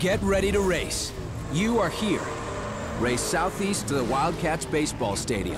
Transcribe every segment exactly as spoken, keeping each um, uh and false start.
Get ready to race. You are here. Race southeast to the Wildcats baseball stadium.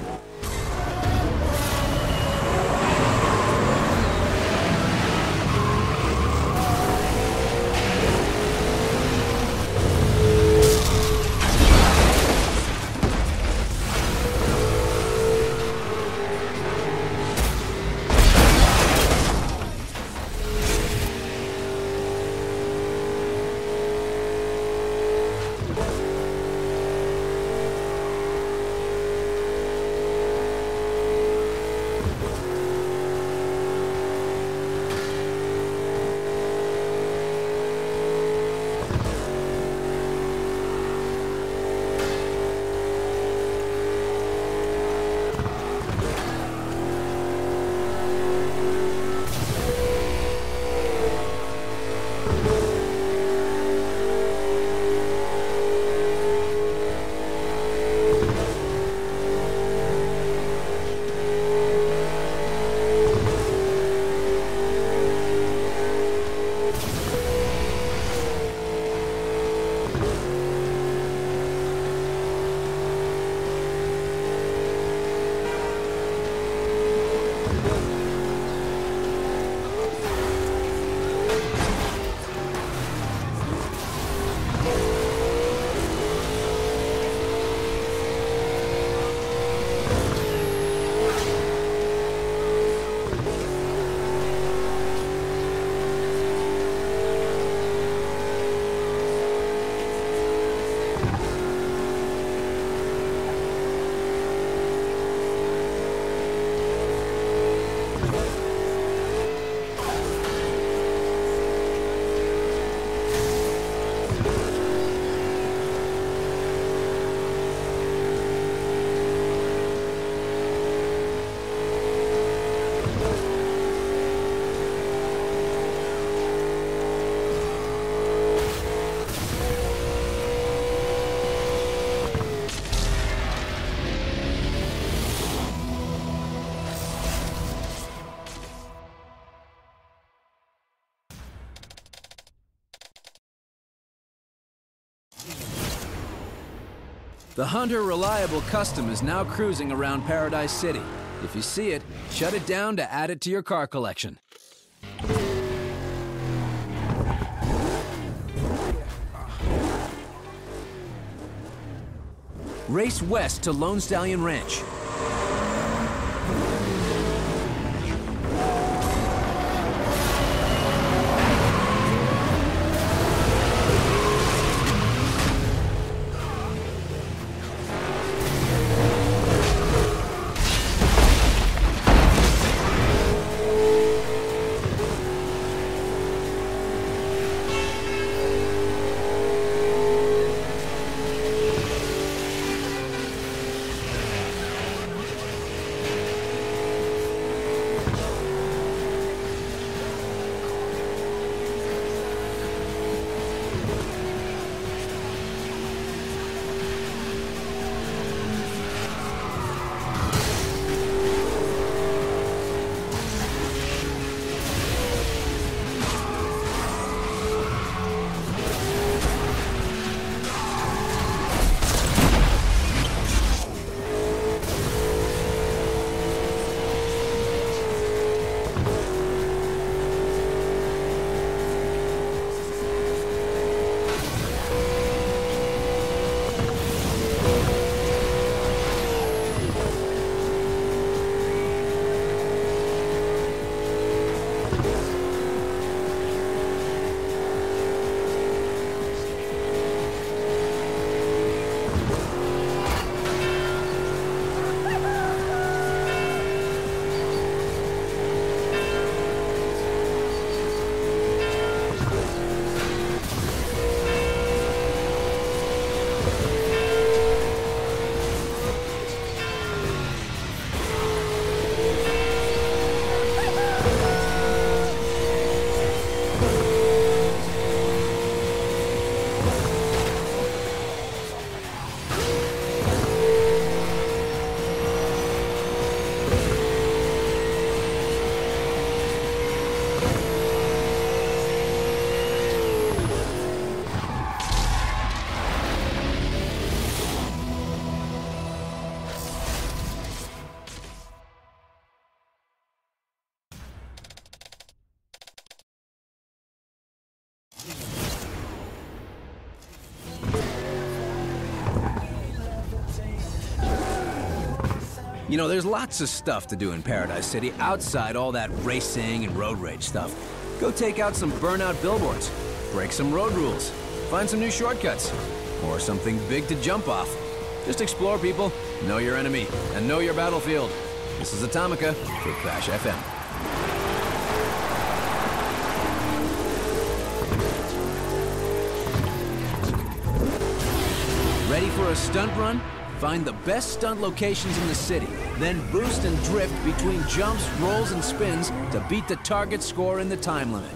The Hunter Reliable Custom is now cruising around Paradise City. If you see it, shut it down to add it to your car collection. Race west to Lone Stallion Ranch. You know, there's lots of stuff to do in Paradise City outside all that racing and road rage stuff. Go take out some burnout billboards, break some road rules, find some new shortcuts, or something big to jump off. Just explore, people, know your enemy, and know your battlefield. This is Atomica for Crash F M. Ready for a stunt run? Find the best stunt locations in the city, then boost and drift between jumps, rolls, and spins to beat the target score in the time limit.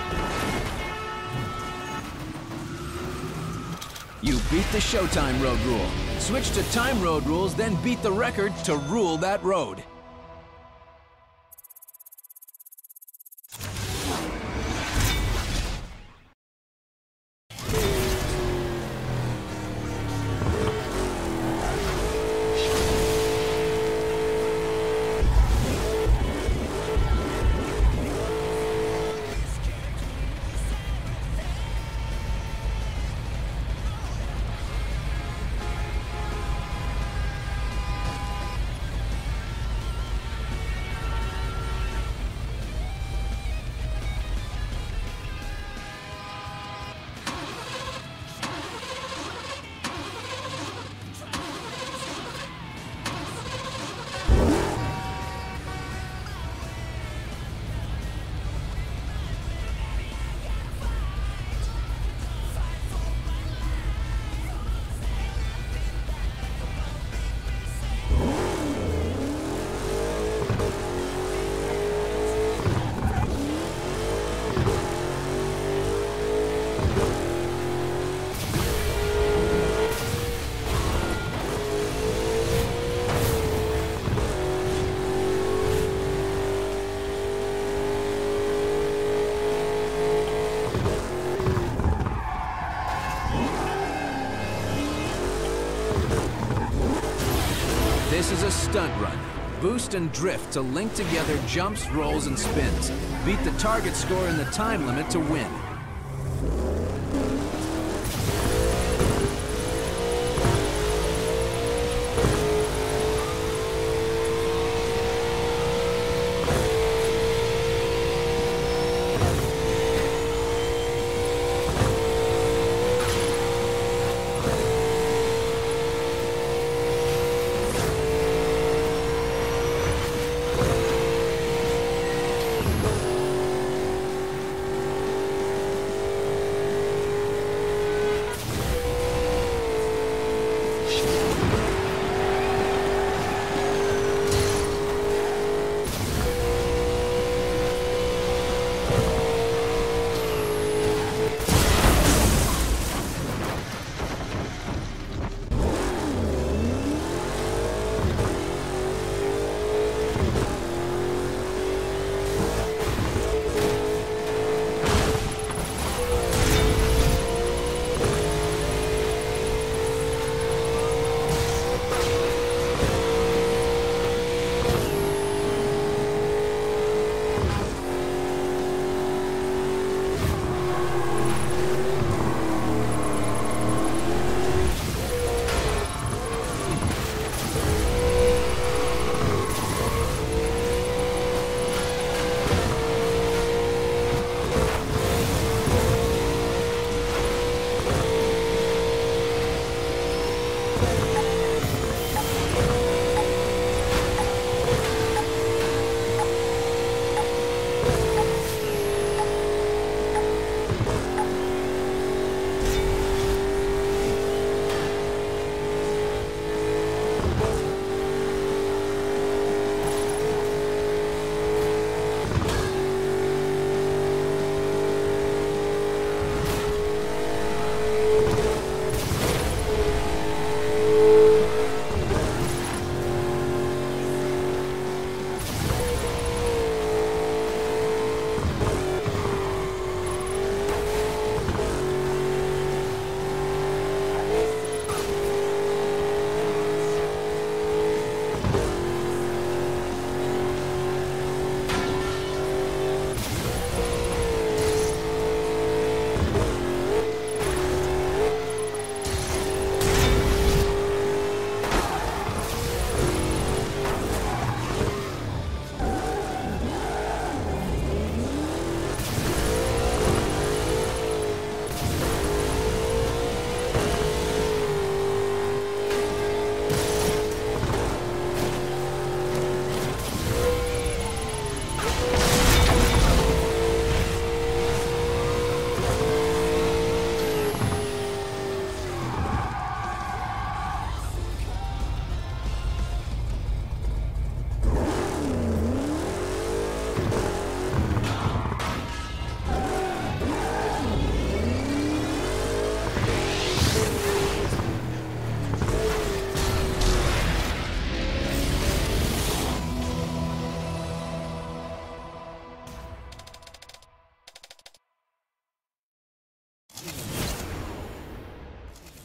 You beat the Showtime road rule. Switch to time road rules, then beat the record to rule that road. This is a stunt run. Boost and drift to link together jumps, rolls, and spins. Beat the target score in the time limit to win.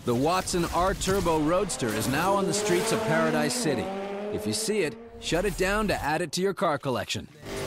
The Watson R-Turbo Roadster is now on the streets of Paradise City. If you see it, shut it down to add it to your car collection.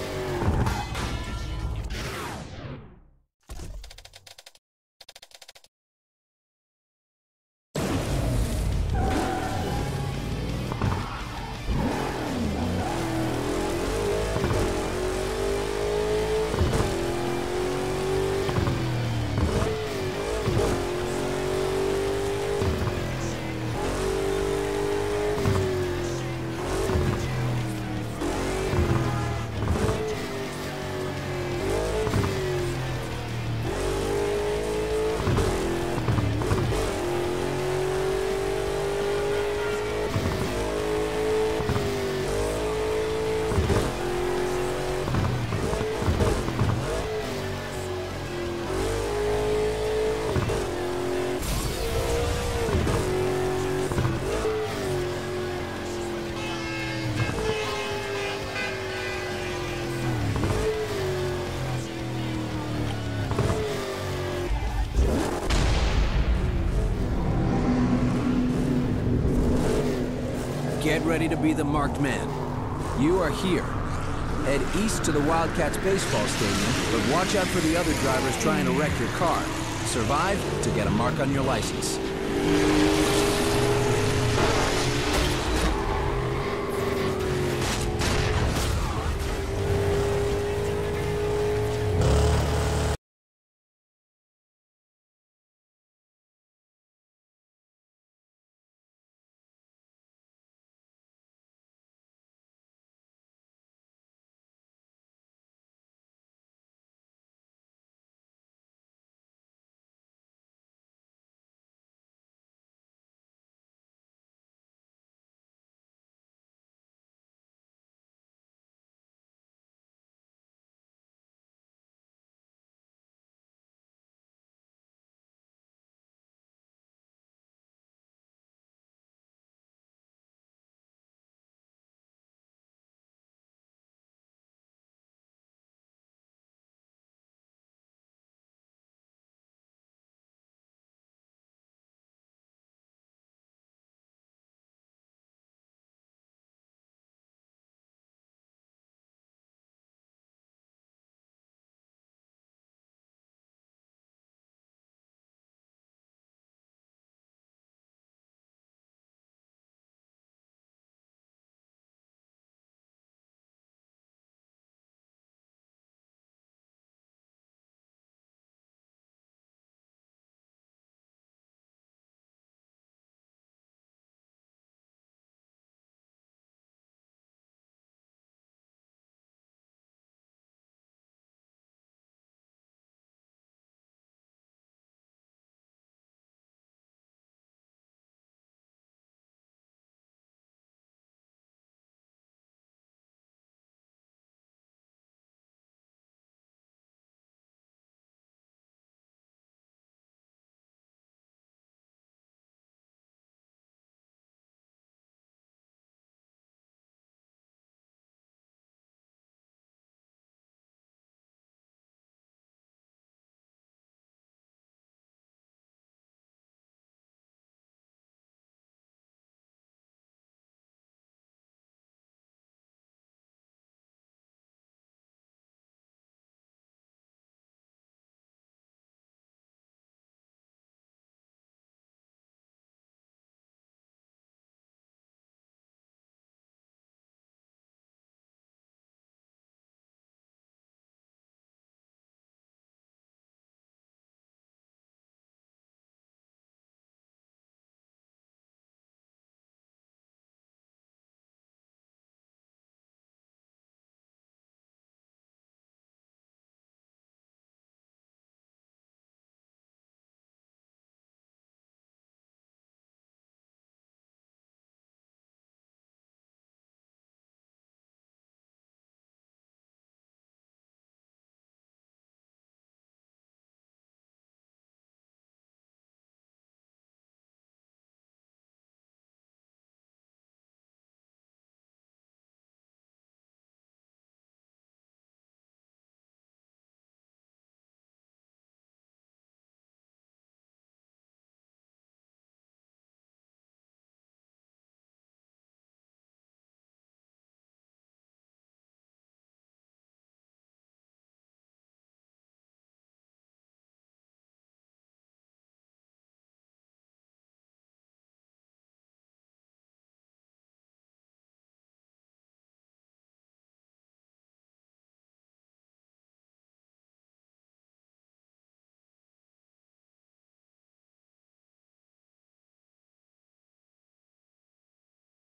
Get ready to be the marked man. You are here. Head east to the Wildcats baseball stadium, but watch out for the other drivers trying to wreck your car. Survive to get a mark on your license.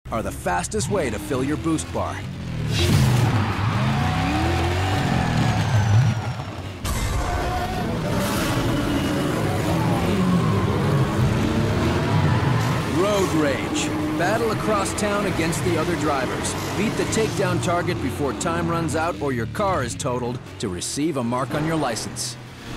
are the fastest way to fill your boost bar. Road Rage. Battle across town against the other drivers. Beat the takedown target before time runs out or your car is totaled to receive a mark on your license.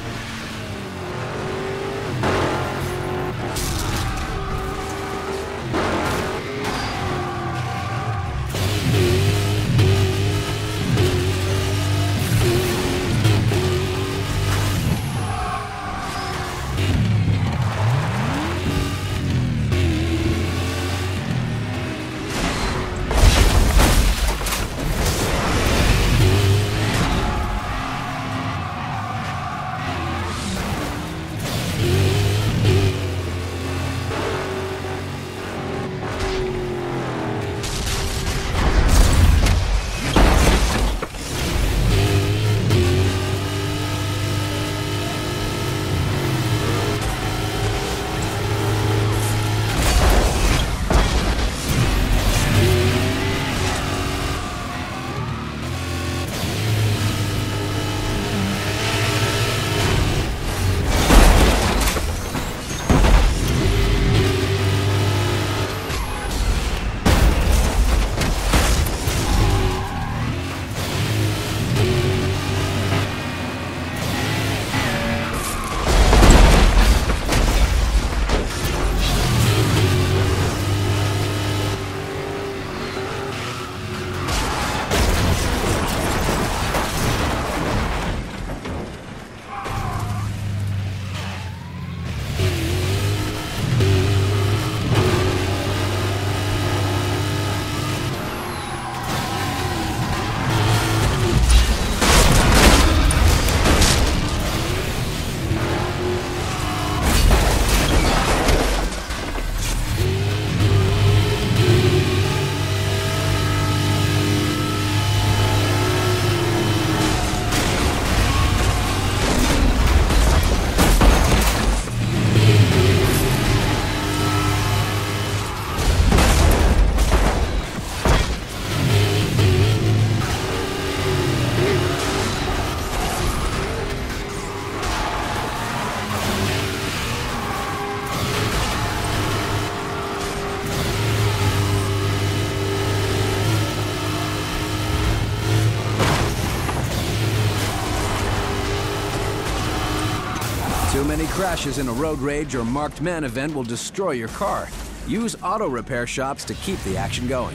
Too many crashes in a Road Rage or Marked Man event will destroy your car. Use auto repair shops to keep the action going.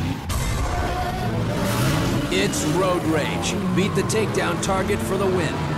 It's Road Rage. Beat the takedown target for the win.